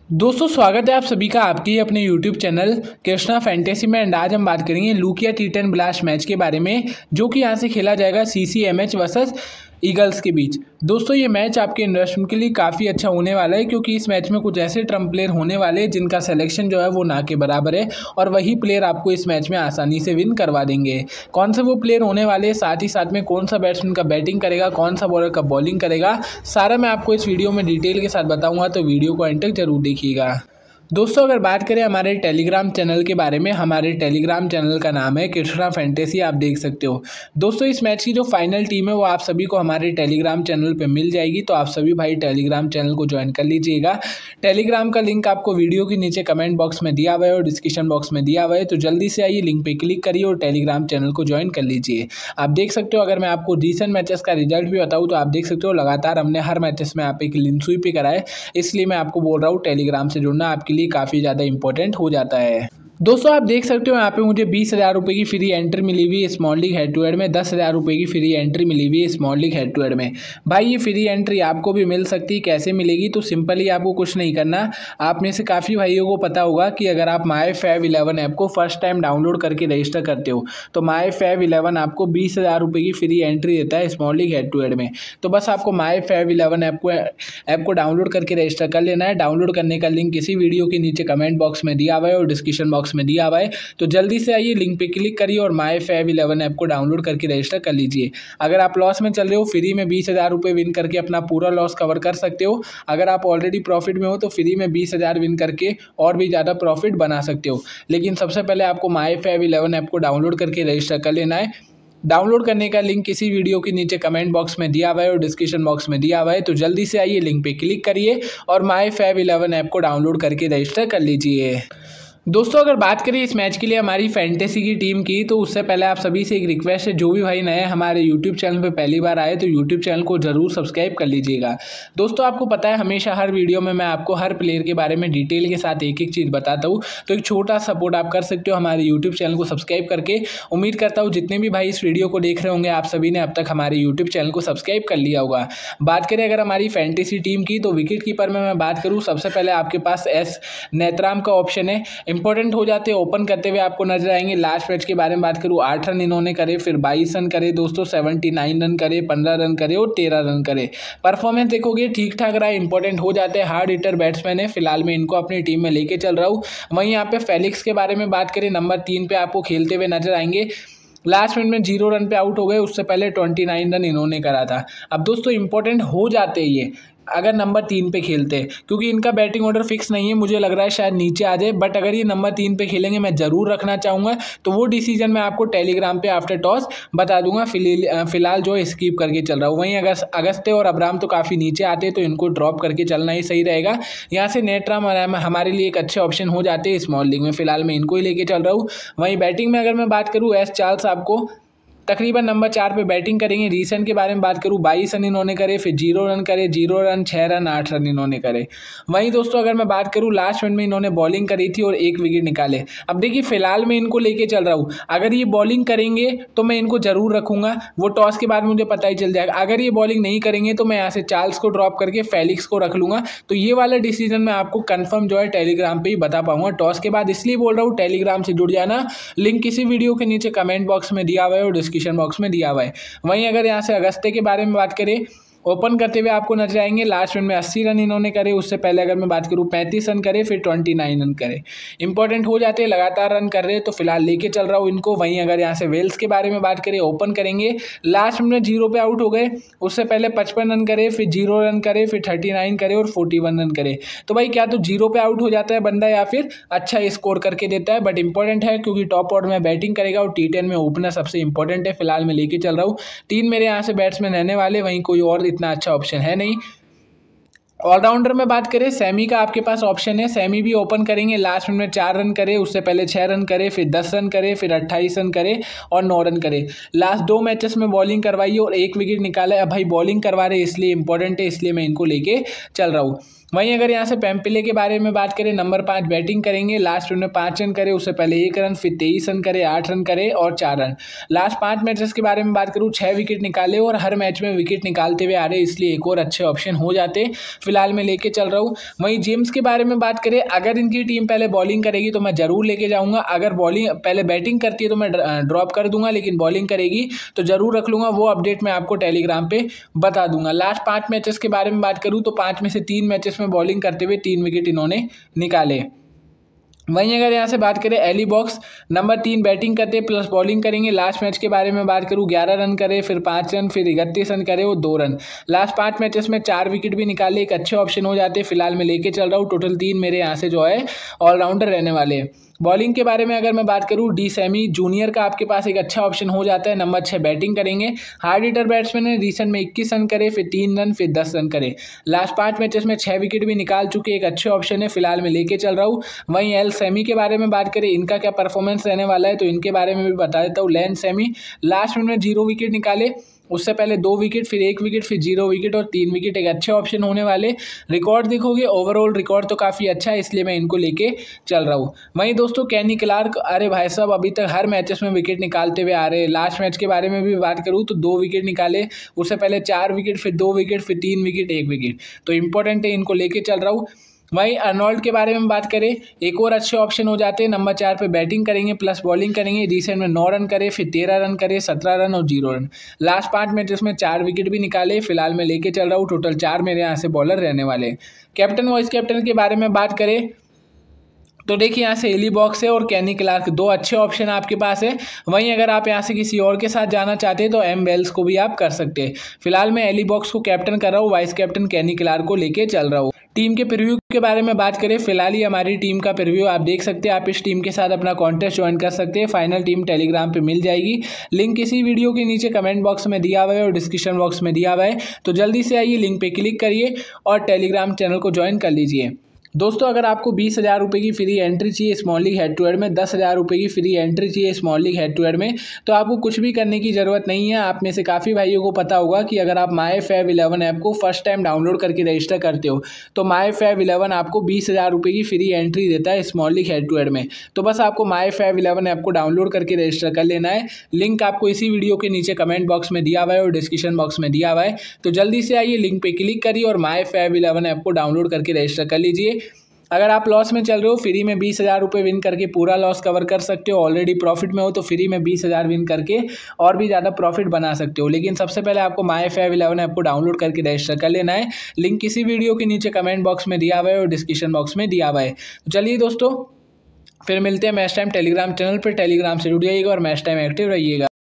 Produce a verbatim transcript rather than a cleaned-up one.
दोस्तों स्वागत है आप सभी का आपके अपने यूट्यूब चैनल कृष्णा फैंटेसी में। एंड आज हम बात करेंगे लुकिया टी टेन ब्लास्ट मैच के बारे में, जो कि यहाँ से खेला जाएगा सीसीएमएच वर्सेस ईगल्स के बीच। दोस्तों ये मैच आपके इन्वेस्टमेंट के लिए काफ़ी अच्छा होने वाला है, क्योंकि इस मैच में कुछ ऐसे ट्रम्प प्लेयर होने वाले हैं जिनका सिलेक्शन जो है वो ना के बराबर है, और वही प्लेयर आपको इस मैच में आसानी से विन करवा देंगे। कौन से वो प्लेयर होने वाले हैं, साथ ही साथ में कौन सा बैट्समैन का बैटिंग करेगा, कौन सा बॉलर का बॉलिंग करेगा, सारा मैं आपको इस वीडियो में डिटेल के साथ बताऊँगा, तो वीडियो को एंड तक जरूर देखिएगा। दोस्तों अगर बात करें हमारे टेलीग्राम चैनल के बारे में, हमारे टेलीग्राम चैनल का नाम है कृष्णा फैंटेसी, आप देख सकते हो। दोस्तों इस मैच की जो फाइनल टीम है वो आप सभी को हमारे टेलीग्राम चैनल पे मिल जाएगी, तो आप सभी भाई टेलीग्राम चैनल को ज्वाइन कर लीजिएगा। टेलीग्राम का लिंक आपको वीडियो के नीचे कमेंट बॉक्स में दिया हुआ है और डिस्क्रिप्शन बॉक्स में दिया हुआ है, तो जल्दी से आइए लिंक पर क्लिक करिए और टेलीग्राम चैनल को ज्वाइन कर लीजिए। आप देख सकते हो, अगर मैं आपको रिसेंट मैचेस का रिजल्ट भी बताऊँ तो आप देख सकते हो लगातार हमने हर मैचेस में आप एक क्लीन स्वीप ही कराए, इसलिए मैं आपको बोल रहा हूँ टेलीग्राम से जुड़ना आपके लिए काफ़ी ज़्यादा इंपॉर्टेंट हो जाता है। दोस्तों आप देख सकते हो यहाँ पे मुझे बीस हज़ार रुपये की फ्री एंट्री मिली हुई है small league head to head में, दस हज़ार रुपये की फ्री एंट्री मिली हुई है small league head to head में। भाई ये फ्री एंट्री आपको भी मिल सकती है, कैसे मिलेगी? तो सिंपली आपको कुछ नहीं करना। आप में से काफ़ी भाइयों को पता होगा कि अगर आप माई फैव इलेवन ऐप को फर्स्ट टाइम डाउनलोड करके रजिस्टर करते हो तो माई फैव इलेवन आपको बीस हज़ार रुपये की फ्री एंट्री देता है small league head to head में। तो बस आपको माई फैव इलेवन ऐप को ऐप को डाउनलोड करके रजिस्टर कर लेना है। डाउनलोड करने का लिंक इसी वीडियो के नीचे कमेंट बॉक्स में दिया हुआ है और डिस्क्रिप्शन बॉक्स में दिया हुआ है, तो जल्दी से आइए लिंक पे क्लिक करिए और माई फैव इलेवन ऐप को डाउनलोड करके रजिस्टर कर लीजिए। अगर आप लॉस में चल रहे हो, फ्री में बीस हज़ार रुपये विन करके अपना पूरा लॉस कवर कर सकते हो। अगर आप ऑलरेडी प्रॉफिट में हो तो फ्री में बीस हज़ार विन करके और भी ज़्यादा प्रॉफिट बना सकते हो। लेकिन सबसे पहले आपको माई फैव इलेवन ऐप को डाउनलोड करके रजिस्टर कर लेना है। डाउनलोड करने का लिंक किसी वीडियो के नीचे कमेंट बॉक्स में दिया हुआ है और डिस्क्रिप्शन बॉक्स में दिया हुआ है, तो जल्दी से आइए लिंक पे क्लिक करिए और माई फैव इलेवन ऐप को डाउनलोड करके रजिस्टर कर लीजिए। दोस्तों अगर बात करें इस मैच के लिए हमारी फैंटेसी की टीम की, तो उससे पहले आप सभी से एक रिक्वेस्ट है, जो भी भाई नए हमारे यूट्यूब चैनल पे पहली बार आए तो यूट्यूब चैनल को जरूर सब्सक्राइब कर लीजिएगा। दोस्तों आपको पता है हमेशा हर वीडियो में मैं आपको हर प्लेयर के बारे में डिटेल के साथ एक एक चीज़ बताता हूँ, तो एक छोटा सपोर्ट आप कर सकते हो हमारे यूट्यूब चैनल को सब्सक्राइब करके। उम्मीद करता हूँ जितने भी भाई इस वीडियो को देख रहे होंगे आप सभी ने अब तक हमारे यूट्यूब चैनल को सब्सक्राइब कर लिया होगा। बात करें अगर हमारी फैंटेसी टीम की, तो विकेट कीपर में मैं बात करूँ, सबसे पहले आपके पास एस नेत्राम का ऑप्शन है। इंपॉर्टेंट हो जाते ओपन करते हुए आपको नजर आएंगे। लास्ट मैच के बारे में बात करूँ, आठ रन इन्होंने करे, फिर बाईस रन करे दोस्तों, सेवेंटी नाइन रन करे, पंद्रह रन करे और तेरह रन करे। परफॉर्मेंस देखोगे ठीक ठाक रहा है, इंपॉर्टेंट हो जाते हैं, हार्ड हिटर बैट्समैन है। फिलहाल मैं इनको अपनी टीम में लेके चल रहा हूँ। वहीं यहाँ पे फेलिक्स के बारे में बात करें, नंबर तीन पे आपको खेलते हुए नजर आएंगे। लास्ट मिनट में जीरो रन पे आउट हो गए, उससे पहले ट्वेंटी नाइन रन इन्होंने करा था। अब दोस्तों इंपॉर्टेंट हो जाते हैं ये अगर नंबर तीन पे खेलते हैं, क्योंकि इनका बैटिंग ऑर्डर फिक्स नहीं है, मुझे लग रहा है शायद नीचे आ जाए, बट अगर ये नंबर तीन पे खेलेंगे मैं ज़रूर रखना चाहूँगा, तो वो डिसीजन मैं आपको टेलीग्राम पे आफ्टर टॉस बता दूंगा। फिलहाल जो स्किप करके चल रहा हूँ। वहीं अगर अगस्त्य और अब्राम तो काफ़ी नीचे आते हैं, तो इनको ड्रॉप करके चलना ही सही रहेगा। यहाँ से नेट्राम हमारे लिए एक अच्छे ऑप्शन हो जाते हैं स्मॉल लीग में, फिलहाल मैं इनको ही लेके चल रहा हूँ। वहीं बैटिंग में अगर मैं बात करूँ, एस चार्ल्स आपको तकरीबन नंबर चार पे बैटिंग करेंगे। रीसेंट के बारे में बात करूँ, बाईस रन इन्होंने करे, फिर जीरो रन करे, जीरो रन, छः रन, आठ रन इन्होंने करे। वहीं दोस्तों अगर मैं बात करूँ, लास्ट मिनट में इन्होंने बॉलिंग करी थी और एक विकेट निकाले। अब देखिए फिलहाल मैं इनको लेके चल रहा हूँ, अगर ये बॉलिंग करेंगे तो मैं इनको जरूर रखूंगा, वो टॉस के बाद मुझे पता ही चल जाएगा। अगर ये बॉलिंग नहीं करेंगे तो मैं यहाँ से चार्ल्स को ड्रॉप करके फेलिक्स को रख लूँगा। तो ये वाला डिसीजन मैं आपको कन्फर्म जो है टेलीग्राम पर ही बता पाऊंगा टॉस के बाद, इसलिए बोल रहा हूँ टेलीग्राम से जुड़ जाना। लिंक किसी वीडियो के नीचे कमेंट बॉक्स में दिया हुआ है और डिस्क्रिप्शन बॉक्स में दिया हुआ है। वहीं अगर यहाँ से अगस्त्य के बारे में बात करें, ओपन करते हुए आपको नजर आएंगे। लास्ट मिनट में अस्सी रन इन्होंने करे, उससे पहले अगर मैं बात करूँ पैंतीस रन करे, फिर उनतीस रन करे। इंपॉर्टेंट हो जाते हैं, लगातार रन कर रहे हैं, तो फिलहाल लेके चल रहा हूँ इनको। वहीं अगर यहाँ से वेल्स के बारे में बात करें, ओपन करेंगे, लास्ट मिनट में जीरो पे आउट हो गए, उससे पहले पचपन रन करे, फिर जीरो रन करे, फिर थर्टी नाइन करे और फोर्टी वन रन करे। तो भाई क्या तो जीरो पे आउट हो जाता है बंदा, या फिर अच्छा स्कोर करके देता है। बट इंपॉर्टेंट है क्योंकि टॉप ऑर्डर में बैटिंग करेगा और टी टेन में ओपनर सबसे इंपॉर्टेंट है। फिलहाल मैं लेके चल रहा हूँ, तीन मेरे यहाँ से बैट्समैन रहने वाले, वहीं कोई और इतना अच्छा ऑप्शन है नहीं। ऑलराउंडर में बात करें, सैमी का आपके पास ऑप्शन है। सैमी भी ओपन करेंगे, लास्ट मिनट में चार रन करे, उससे पहले छः रन करे, फिर दस रन करे, फिर अट्ठाईस रन करे और नौ रन करे। लास्ट दो मैचेस में बॉलिंग करवाई और एक विकेट निकाला है। अब भाई बॉलिंग करवा रहे इसलिए इंपॉर्टेंट है, इसलिए मैं इनको लेके चल रहा हूँ। वहीं अगर यहाँ से पेम्पिले के बारे में बात करें, नंबर पाँच बैटिंग करेंगे, लास्ट में पाँच रन करे, उससे पहले एक रन, फिर तेईस रन करे, आठ रन करे और चार रन। लास्ट पाँच मैचेस के बारे में बात करूँ, छः विकेट निकाले और हर मैच में विकेट निकालते हुए आ रहे, इसलिए एक और अच्छे ऑप्शन हो जाते, फिलहाल मैं लेके चल रहा हूँ। वहीं जेम्स के बारे में बात करें, अगर इनकी टीम पहले बॉलिंग करेगी तो मैं जरूर लेके जाऊँगा, अगर बॉलिंग पहले बैटिंग करती है तो मैं ड्रॉप कर दूंगा, लेकिन बॉलिंग करेगी तो जरूर रख लूँगा। वो अपडेट मैं आपको टेलीग्राम पे बता दूंगा। लास्ट पाँच मैचेस के बारे में बात करूँ तो पाँच में से तीन मैचेस में बॉलिंग करते हुए तीन विकेट इन्होंने निकाले। वहीं अगर यहाँ से बात करें एली बॉक्स, नंबर तीन बैटिंग करते प्लस बॉलिंग करेंगे। लास्ट मैच के बारे में बात करूँ, ग्यारह रन करे, फिर पाँच रन, फिर इकतीस रन करे और दो रन। लास्ट पाँच मैचेस में चार विकेट भी निकाले, एक अच्छे ऑप्शन हो जाते। फिलहाल मैं लेके चल रहा हूँ, टोटल तीन मेरे यहाँ से जो है ऑलराउंडर रहने वाले हैं। बॉलिंग के बारे में अगर मैं बात करूं, डी सेमी जूनियर का आपके पास एक अच्छा ऑप्शन हो जाता है। नंबर छः बैटिंग करेंगे, हार्ड हिटर बैट्समैन है, रिसेंट में इक्कीस रन करे, फिर तीन रन, फिर दस रन करे। लास्ट पाँच मैचेस में छः विकेट भी निकाल चुके, एक अच्छे ऑप्शन है, फिलहाल मैं लेके चल रहा हूँ। वहीं एल सेमी के बारे में बात करें, इनका क्या परफॉर्मेंस रहने वाला है तो इनके बारे में भी बता देता हूँ। लेन सेमी लास्ट में जीरो विकेट निकाले, उससे पहले दो विकेट, फिर एक विकेट, फिर जीरो विकेट और तीन विकेट, एक अच्छे ऑप्शन होने वाले। रिकॉर्ड देखोगे, ओवरऑल रिकॉर्ड तो काफ़ी अच्छा है, इसलिए मैं इनको लेके चल रहा हूँ। वहीं दोस्तों कैनी क्लार्क, अरे भाई साहब अभी तक हर मैचेस में विकेट निकालते हुए आ रहे हैं। लास्ट मैच के बारे में भी बात करूँ तो दो विकेट निकाले, उससे पहले चार विकेट, फिर दो विकेट, फिर तीन विकेट, एक विकेट, तो इंपॉर्टेंट है, इनको लेके चल रहा हूँ। वहीं अर्नोल्ड के बारे में बात करें, एक और अच्छे ऑप्शन हो जाते हैं। नंबर चार पे बैटिंग करेंगे प्लस बॉलिंग करेंगे, रिसेंट में नौ रन करे, फिर तेरह रन करे, सत्रह रन और जीरो रन। लास्ट पाँच मैचेस में चार विकेट भी निकाले, फिलहाल मैं लेके चल रहा हूँ। टोटल चार मेरे यहाँ से बॉलर रहने वाले। कैप्टन वाइस कैप्टन के बारे में बात करें तो देखिए यहाँ से एली बॉक्स है और कैनी क्लार्क, दो अच्छे ऑप्शन आपके पास है। वहीं अगर आप यहाँ से किसी और के साथ जाना चाहते हैं तो एम वेल्स को भी आप कर सकते हैं। फिलहाल मैं एली बॉक्स को कैप्टन कर रहा हूँ, वाइस कैप्टन कैनी क्लार्क को लेके चल रहा हूँ। टीम के प्रीव्यू के बारे में बात करें, फिलहाल ही हमारी टीम का प्रीव्यू आप देख सकते हैं। आप इस टीम के साथ अपना कॉन्टेस्ट ज्वाइन कर सकते हैं, फाइनल टीम टेलीग्राम पे मिल जाएगी। लिंक इसी वीडियो के नीचे कमेंट बॉक्स में दिया हुआ है और डिस्क्रिप्शन बॉक्स में दिया हुआ है, तो जल्दी से आइए, लिंक पे क्लिक करिए और टेलीग्राम चैनल को ज्वाइन कर लीजिए। दोस्तों अगर आपको बीस हज़ार रुपये की फ्री एंट्री चाहिए small league head to head में, दस हज़ार रुपये की फ्री एंट्री चाहिए small league head to head में, तो आपको कुछ भी करने की ज़रूरत नहीं है। आप में से काफ़ी भाइयों को पता होगा कि अगर आप माई फैव इलेवन ऐप को फर्स्ट टाइम डाउनलोड करके रजिस्टर करते हो तो माई फैव इलेवन आपको बीस हज़ार रुपये की फ्री एंट्री देता है small league head to head में। तो बस आपको माई फैव इलेवन ऐप को डाउनलोड करके रजिस्टर कर लेना है। लिंक आपको इसी वीडियो के नीचे कमेंट बॉक्स में दिया हुआ है और डिस्क्रिप्शन बॉक्स में दिया हुआ है, तो जल्दी से आइए, लिंक पर क्लिक करिए और माई फैव इलेवन ऐप को डाउनलोड करके रजिस्टर कर लीजिए। अगर आप लॉस में चल रहे हो, फ्री में बीस हज़ार रुपये विन करके पूरा लॉस कवर कर सकते हो। ऑलरेडी प्रॉफिट में हो तो फ्री में बीस हज़ार विन करके और भी ज़्यादा प्रॉफिट बना सकते हो। लेकिन सबसे पहले आपको माई फैव इलेवन ऐप को डाउनलोड करके रजिस्टर कर लेना है। लिंक किसी वीडियो के नीचे कमेंट बॉक्स में दिया हुआ है और डिस्क्रिप्शन बॉक्स में दिया हुआ है। तो चलिए दोस्तों, फिर मिलते हैं मैच टाइम टेलीग्राम चैनल पर। टेलीग्राम से जुड़ जाइएगा और मैच टाइम एक्टिव रहिएगा।